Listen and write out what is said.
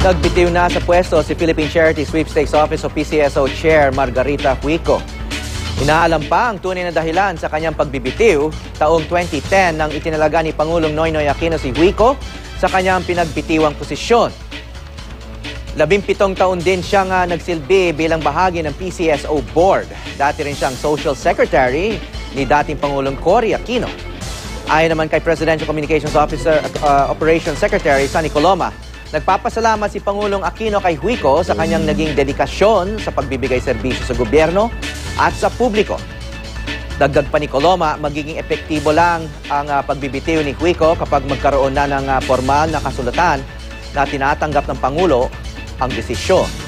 Nagbitiw na sa pwesto si Philippine Charity Sweepstakes Office o PCSO Chair Margarita Huico. Inaalam pa ang tunay na dahilan sa kanyang pagbibitiw taong 2010 nang itinalaga ni Pangulong Noynoy Aquino si Huico sa kanyang pinagbitiwang posisyon. 17 taon din siyang nagsilbi bilang bahagi ng PCSO Board. Dati rin siyang Social Secretary ni dating Pangulong Cory Aquino. Ayon naman kay Presidential Communications Officer Operations Secretary Sonny Coloma, nagpapasalamat si Pangulong Aquino kay Huico sa kanyang naging dedikasyon sa pagbibigay serbisyo sa gobyerno at sa publiko. Dagdag pa ni Coloma, magiging epektibo lang ang pagbibitiw ni Huico kapag magkaroon na ng formal na kasulatan na tinatanggap ng Pangulo ang desisyon.